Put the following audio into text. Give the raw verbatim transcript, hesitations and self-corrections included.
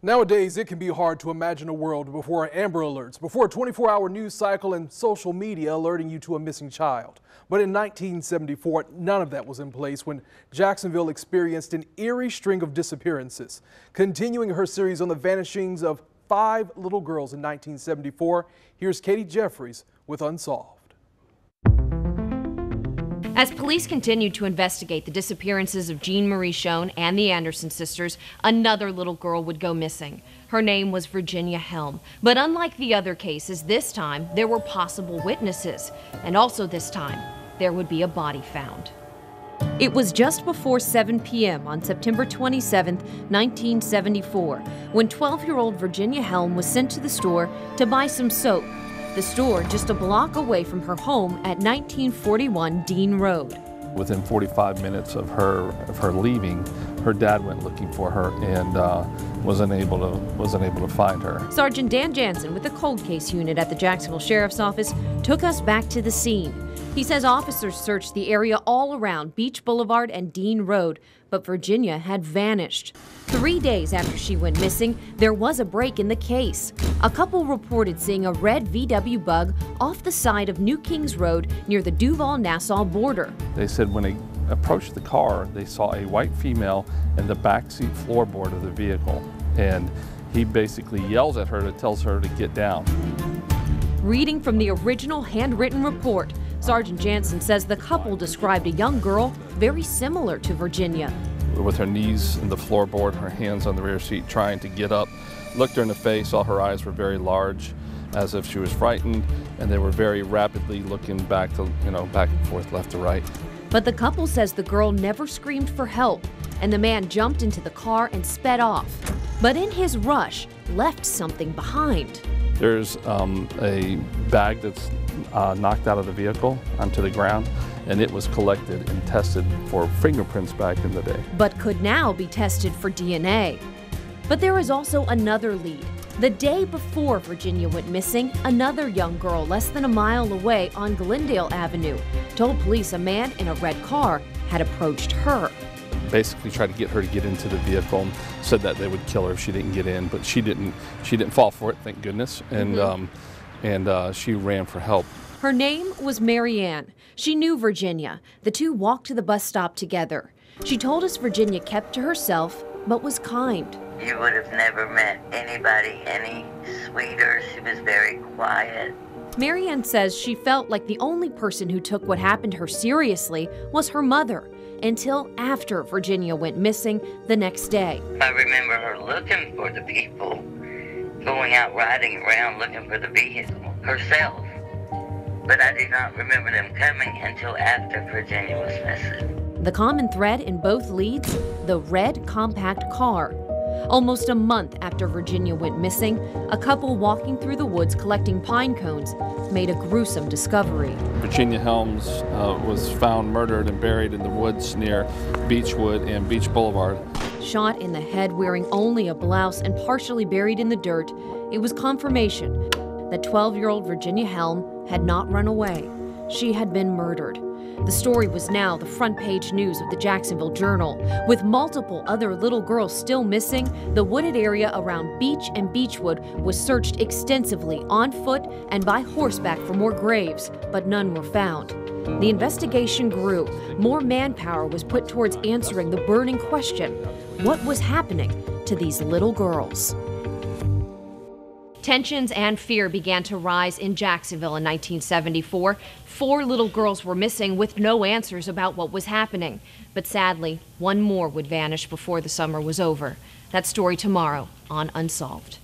Nowadays, it can be hard to imagine a world before Amber Alerts, before a twenty-four hour news cycle and social media alerting you to a missing child. But in nineteen seventy-four, none of that was in place when Jacksonville experienced an eerie string of disappearances. Continuing her series on the vanishings of five little girls in nineteen seventy-four, here's Jeffries with Unsolved. As police continued to investigate the disappearances of Jean Marie Schoen and the Anderson sisters, another little girl would go missing. Her name was Virginia Helm. But unlike the other cases, this time there were possible witnesses. And also this time, there would be a body found. It was just before seven p m on September twenty-seventh, nineteen seventy-four, when twelve-year-old Virginia Helm was sent to the store to buy some soap. The store just a block away from her home at nineteen forty-one Dean Road. Within forty-five minutes of her of her leaving, her dad went looking for her and uh, wasn't able to wasn't able to find her. Sergeant Dan Jansen with the cold case unit at the Jacksonville Sheriff's Office took us back to the scene. He says officers searched the area all around Beach Boulevard and Dean Road, but Virginia had vanished. Three days after she went missing, there was a break in the case. A couple reported seeing a red V W bug off the side of New Kings Road near the Duval-Nassau border. They said when they approached the car, they saw a white female in the backseat floorboard of the vehicle, and he basically yells at her to tells her to get down. Reading from the original handwritten report, Sergeant Jansen says the couple described a young girl very similar to Virginia. With her knees in the floorboard, her hands on the rear seat, trying to get up, looked her in the face, saw her eyes were very large, as if she was frightened, and they were very rapidly looking back to, you know, back and forth, left to right. But the couple says the girl never screamed for help, and the man jumped into the car and sped off. But in his rush, left something behind. There's um, a bag that's uh, knocked out of the vehicle onto the ground, and it was collected and tested for fingerprints back in the day. But could now be tested for D N A. But there is also another lead. The day before Virginia went missing, another young girl less than a mile away on Glendale Avenue told police a man in a red car had approached her. Basically tried to get her to get into the vehicle, said that they would kill her if she didn't get in, but she didn't she didn't fall for it, thank goodness, and mm-hmm. um, and uh, she ran for help. Her name was Mary Ann. She knew Virginia. The two walked to the bus stop together. She told us Virginia kept to herself, but was kind. You would have never met anybody any sweeter. She was very quiet. Mary Ann says she felt like the only person who took what happened to her seriously was her mother, until after Virginia went missing the next day. I remember her looking for the people, going out riding around looking for the vehicle herself. But I do not remember them coming until after Virginia was missing. The common thread in both leads, the red compact car. Almost a month after Virginia went missing, a couple walking through the woods collecting pine cones made a gruesome discovery. Virginia Helms uh, was found murdered and buried in the woods near Beechwood and Beach Boulevard. Shot in the head, wearing only a blouse and partially buried in the dirt, it was confirmation that twelve-year-old Virginia Helm had not run away. She had been murdered. The story was now the front page news of the Jacksonville Journal. With multiple other little girls still missing, the wooded area around Beach and Beechwood was searched extensively on foot and by horseback for more graves, but none were found. The investigation grew. More manpower was put towards answering the burning question: what was happening to these little girls? Tensions and fear began to rise in Jacksonville in nineteen seventy-four. Four little girls were missing with no answers about what was happening. But sadly, one more would vanish before the summer was over. That story tomorrow on Unsolved.